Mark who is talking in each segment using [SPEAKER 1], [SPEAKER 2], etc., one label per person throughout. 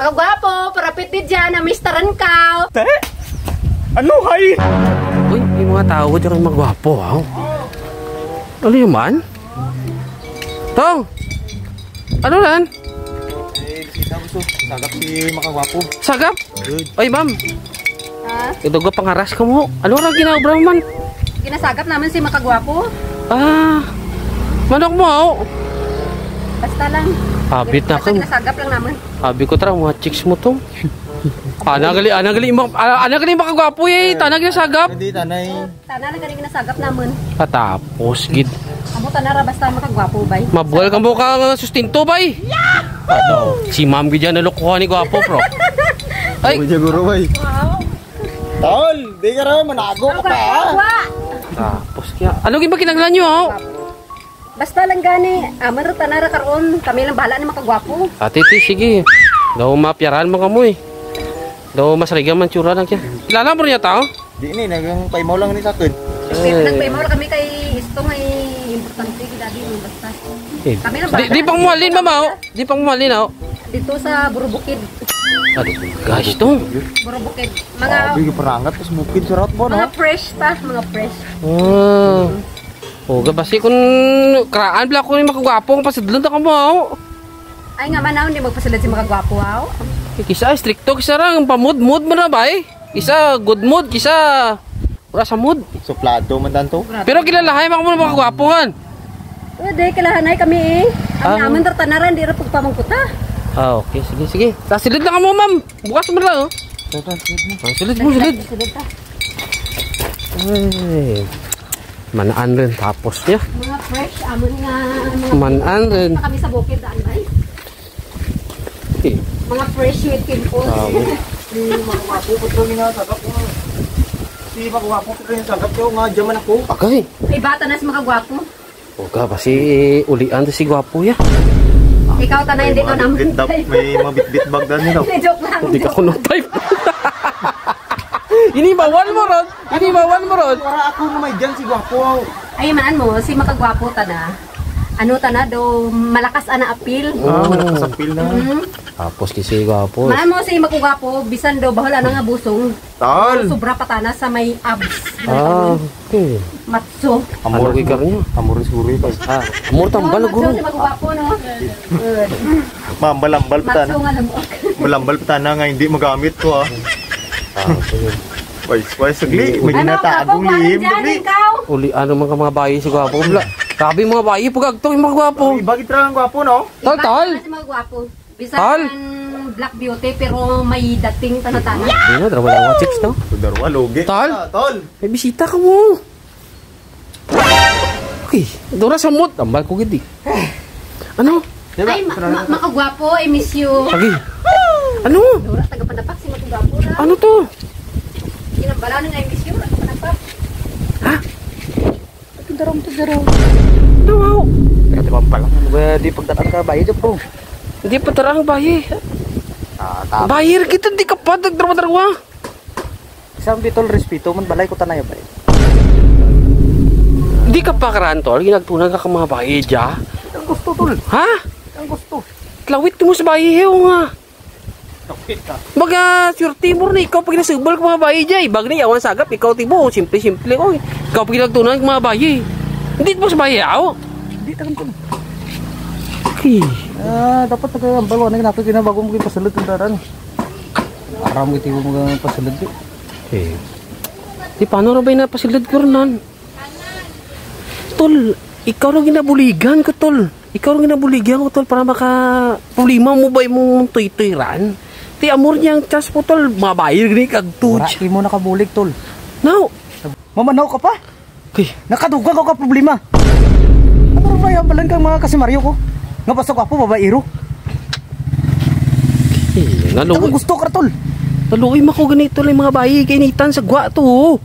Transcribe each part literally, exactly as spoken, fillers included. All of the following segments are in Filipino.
[SPEAKER 1] Mga gwapo, parapit di dyan, na misteran ka.
[SPEAKER 2] Te? Ano, hay?
[SPEAKER 3] Uy, may mga tao dyan mga gwapo, ha? Ano yun man? Tong! Ano lan?
[SPEAKER 2] Eh, kita gusto. Sagap si makagwapo.
[SPEAKER 3] Sagap?
[SPEAKER 2] Good.
[SPEAKER 3] Ay, ma'am.
[SPEAKER 1] Ha?
[SPEAKER 3] Idugo pangaras ka mo. Ano ra ginabra man?
[SPEAKER 1] Ginasagap namin si makagwapo.
[SPEAKER 3] Ah, manok mo, ha?
[SPEAKER 1] Basta lang.
[SPEAKER 3] Habit na
[SPEAKER 1] Basta
[SPEAKER 3] ka.
[SPEAKER 1] ginasagap lang namin.
[SPEAKER 3] Habi ko tara, mga chicks mo to. Ana gali, ana gali, ana gali makagwapo eh. Tanag na sagap.
[SPEAKER 2] Hindi, tanay.
[SPEAKER 1] Tana lang galing ginasagap namin.
[SPEAKER 3] Patapos, gid.
[SPEAKER 1] Amo tanara basta makagwapo bay.
[SPEAKER 3] Mabuel ka mo ka sustinto, bay. Ano? Si ma'am gid yan nalukuha ni gwapo, bro. Ay,
[SPEAKER 2] Ay, siguro, bay.
[SPEAKER 1] Wow.
[SPEAKER 2] Tol, di ka raw, manago ka pa, ha?
[SPEAKER 3] tapos kaya. Ano gid ba kinaglan nyo, ha?
[SPEAKER 1] Basta lang gani, amar tanara karon, kami lang bahala ni makagwapo.
[SPEAKER 3] Ate, ti, sige. Daw mapyaran mo ka mo eh. Daw masarigan man tsura lang siya. Kilala mo niya tao?
[SPEAKER 2] Di ni, nagang paimaw lang ni sa akin.
[SPEAKER 1] Siyempre, nagpaimawal kami kay isto ngay importante kita di mo basta.
[SPEAKER 3] Eh,
[SPEAKER 1] Kami lang
[SPEAKER 3] di,
[SPEAKER 1] bahala.
[SPEAKER 3] di pang muhalin, mama, oh. Di pang muhalin, oh.
[SPEAKER 1] Dito sa Burubukid.
[SPEAKER 3] Ate, guys, to.
[SPEAKER 1] Burubukid. Mga
[SPEAKER 2] Sabi, parangat, tas bukid sa route mo, no?
[SPEAKER 1] mga fresh ta, mga fresh.
[SPEAKER 3] Ah. Oh, gabasi kung kraan bla ko ni makagwapo kung pasidlon ta ka mo, oh.
[SPEAKER 1] Ay nga man hindi magpasilad si makagwapo aw.
[SPEAKER 3] Kisa stricto, kisa rang pamud-mood mo na ba eh. Kisa good mood, kisa wala sa mood.
[SPEAKER 2] Suplado man tanto.
[SPEAKER 3] Pero kilalahay mo mo makagwapuhan.
[SPEAKER 1] Pwede kilahanay kami eh. Ang
[SPEAKER 3] Ah.
[SPEAKER 1] amin tartanaran di ra pagpamangkuta.
[SPEAKER 3] Ah, okay, sige, sige. Sasilid na ka mo, ma'am. Bukas mo lang, oh. Ah, silid mo, silid.
[SPEAKER 1] Silid ta.
[SPEAKER 3] Ay. Manaan rin tapos niya.
[SPEAKER 1] Mga fresh amon nga mga
[SPEAKER 3] Manaan rin.
[SPEAKER 1] pa kami sa bukid daan bay.
[SPEAKER 3] Eh,
[SPEAKER 1] Mga fresh with pimples.
[SPEAKER 2] Si makagwapo, putro nga, sagap ko. Si makagwapo, putro nga, sagap ko nga, jaman ako.
[SPEAKER 3] agay.
[SPEAKER 1] Ay bata na si makagwapo.
[SPEAKER 3] Oga, basi ulian si gwapo ya.
[SPEAKER 1] Ikaw tanay hindi ko naman.
[SPEAKER 2] Bitbit, may mga bitbit bag na nila.
[SPEAKER 1] Joke lang.
[SPEAKER 3] Hindi ka kuno type. Ini bawan mo ron. Ini bawan mo ron.
[SPEAKER 2] Para ako na may dyan si gwapo.
[SPEAKER 1] Ay man mo si makagwapo ta na. Ano ta na do malakas ana apil.
[SPEAKER 2] Ah, nakasapil na.
[SPEAKER 1] Mm.
[SPEAKER 3] Tapos kisi gwapo.
[SPEAKER 1] Man mo si makagwapo bisan do bahala na nga busong.
[SPEAKER 2] Tol!
[SPEAKER 1] Sobra patana sa may abs.
[SPEAKER 3] Ah, okay.
[SPEAKER 1] Matso.
[SPEAKER 3] Ano kikar niya?
[SPEAKER 2] Amor siguro pa.
[SPEAKER 3] Ah, amor tambal
[SPEAKER 1] Matso
[SPEAKER 3] guro.
[SPEAKER 1] si makagwapo no. Good.
[SPEAKER 2] Ma'am, balambal pa
[SPEAKER 1] Matso
[SPEAKER 2] na.
[SPEAKER 1] nga lamok.
[SPEAKER 2] Balambal pa na nga hindi magamit to, ha.
[SPEAKER 3] Ah, sige.
[SPEAKER 2] Wais, wais, sagli. May
[SPEAKER 1] Ano
[SPEAKER 2] ginatagong
[SPEAKER 1] ka
[SPEAKER 2] lihim.
[SPEAKER 1] dyan
[SPEAKER 2] Sagli.
[SPEAKER 1] ikaw?
[SPEAKER 3] Uli ano mga mga bayi si gwapo. Bla. Sabi mga bayi pagagto yung mga gwapo.
[SPEAKER 2] Ay, bakit ra ang gwapo, no?
[SPEAKER 3] Tol,
[SPEAKER 1] Iba
[SPEAKER 3] tol.
[SPEAKER 1] na si makagwapo. Bisan
[SPEAKER 3] Tol.
[SPEAKER 1] black beauty pero may dating tanatana.
[SPEAKER 3] Hindi na, dalawa lang mga chicks to.
[SPEAKER 2] Sudarwa, logi.
[SPEAKER 3] Tol.
[SPEAKER 2] Ah, tol!
[SPEAKER 3] May bisita ka mo. Okay, dura sa mood. Tambal ko gidi. Ano?
[SPEAKER 1] Ay, ma ma makagwapo, I miss you.
[SPEAKER 3] Lagi. Ano?
[SPEAKER 1] Dura, tagapanapak si makagwapo na.
[SPEAKER 3] Ano to?
[SPEAKER 1] Kinambala na nga I miss you, tagapanapak.
[SPEAKER 3] Ha?
[SPEAKER 1] Ito darong, ito darong.
[SPEAKER 3] Ano? Wow.
[SPEAKER 2] Kaya ba pala? Di pagdating ka, bayi dyan po.
[SPEAKER 3] Hindi pa tarang bayi.
[SPEAKER 2] Ah, tama.
[SPEAKER 3] Bayir kita, di ka pa nagdrama-drama.
[SPEAKER 2] Isang bitol respeto, man balay ko tanay, bayi.
[SPEAKER 3] Hindi ka pa karantol, ginagtunan ka ka mga bayi dya.
[SPEAKER 2] Ang gusto, tol.
[SPEAKER 3] Ha?
[SPEAKER 2] Ang gusto.
[SPEAKER 3] Klawit mo sa bayi, hew nga.
[SPEAKER 2] Kapit ka.
[SPEAKER 3] Baga, Sir Timur na ikaw pag nasubal ka mga bayi dya. Ibag na yawan sagap, ikaw tibo, simple-simple ko. Ikaw pag ginagtunan ka mga bayi. Hindi mo sa bayi, yaw.
[SPEAKER 2] Hindi, tagang ko.
[SPEAKER 3] Okay.
[SPEAKER 2] Ah, dapat nagambalo na ginapit na bago mo yung pasalad ng daran. Para mo itiwo mo yung pasalad.
[SPEAKER 3] Eh. Di paano rin ba yung napasilad ko rin? Tol, ikaw rin ginabuligan ko, tol. Ikaw rin ginabuligan ko, tol, para maka problema mo ba yung tuy-tuyran? Ti amor niyang chas po, tol. Mabayir gini kag tuj.
[SPEAKER 2] Wala, mo nakabulig, tol.
[SPEAKER 3] No.
[SPEAKER 2] Mamanaw ka pa?
[SPEAKER 3] Okay.
[SPEAKER 2] Nakadugang ko ka problema. Ano ba yung balang kang mga kasimaryo ko? Nga pasok ako, babairo.
[SPEAKER 3] Eh,
[SPEAKER 2] Ang
[SPEAKER 3] naluwi.
[SPEAKER 2] gusto ka, tol.
[SPEAKER 3] Naluwi mo ko ganito lang mga bayi. Kainitan sa gwa to.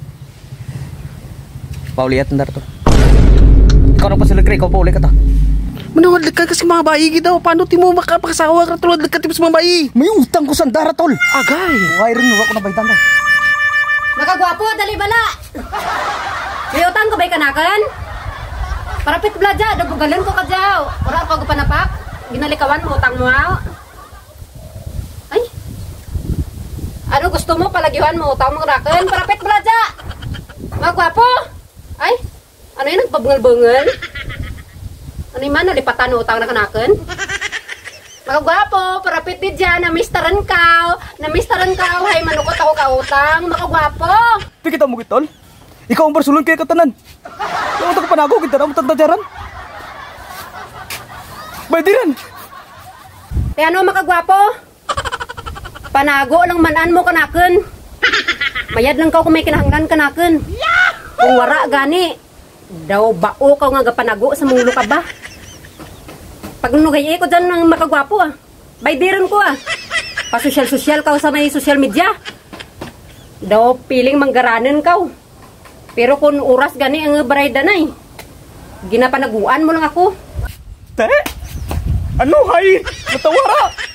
[SPEAKER 2] Pauliat ndar to. Ikaw nang pasilag ka, ikaw pauli ka ta.
[SPEAKER 3] Manawad ka kasi mga bayi gitaw. Paano ti mo makapakasawa ka tulad ka sa mga bayi?
[SPEAKER 2] May utang ko sa ndara, tol.
[SPEAKER 3] Agay.
[SPEAKER 2] Huwag rin, huwag ko na baitan ta.
[SPEAKER 1] Makagwapo, dali bala. May utang ko ba'y kanakan? Parapit bladya, dabugalan ko ka dyaw. Ora ako panapak. Ginalikawan mo utang mo aw. Ano gusto mo palagihan mo? Tao mo raken, parapit belaja. Mga gwapo. Ay, ano yun, nagpabengal-bengal? Ano yung man, nalipatan utang na kanaken? Mga gwapo, parapit di dyan, namistaran ka. Namistaran ka, hay manukot ako ka utang. Mga gwapo.
[SPEAKER 2] Di kita mo gitol. Ikaw ang barsulon kaya katanan. Yung utak panago, kita na mo tagdajaran. Baydiran.
[SPEAKER 1] Te ano mga gwapo? Panago lang manan mo kanaken. Mayad lang ka kung may kinahanglan kanaken. Kung wara gani, daw bao ka nga gapanago sa mulo ka ba? Pag nugay ko dyan ng makagwapo ah. Baydiran ko ah. Pasosyal-sosyal ka sa may social media. Daw piling manggaranan ka. Pero kung oras gani ang barayda na eh. Ginapanaguan mo lang ako.
[SPEAKER 2] Te? Ano hay? Matawara!